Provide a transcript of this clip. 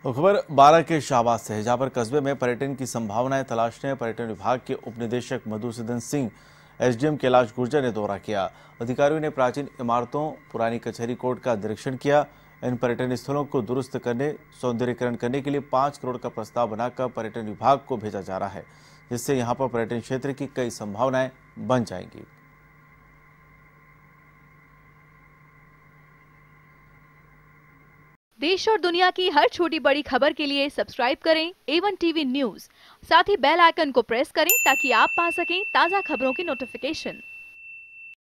और खबर 12 के शाहबाद से है, जहां पर कस्बे में पर्यटन की संभावनाएं तलाशने पर्यटन विभाग के उप निदेशक मधुसूदन सिंह, एसडीएम कैलाश गुर्जर ने दौरा किया। अधिकारियों ने प्राचीन इमारतों, पुरानी कचहरी कोर्ट का निरीक्षण किया। इन पर्यटन स्थलों को दुरुस्त करने, सौंदर्यीकरण करने के लिए 5 करोड़ का प्रस्ताव बनाकर पर्यटन विभाग को भेजा जा रहा है, जिससे यहां पर पर्यटन क्षेत्र की कई संभावनाएं बन जाएंगी। देश और दुनिया की हर छोटी बड़ी खबर के लिए सब्सक्राइब करें A1 टीवी न्यूज़। साथ ही बेल आइकन को प्रेस करें ताकि आप पा सकें ताज़ा खबरों की नोटिफिकेशन।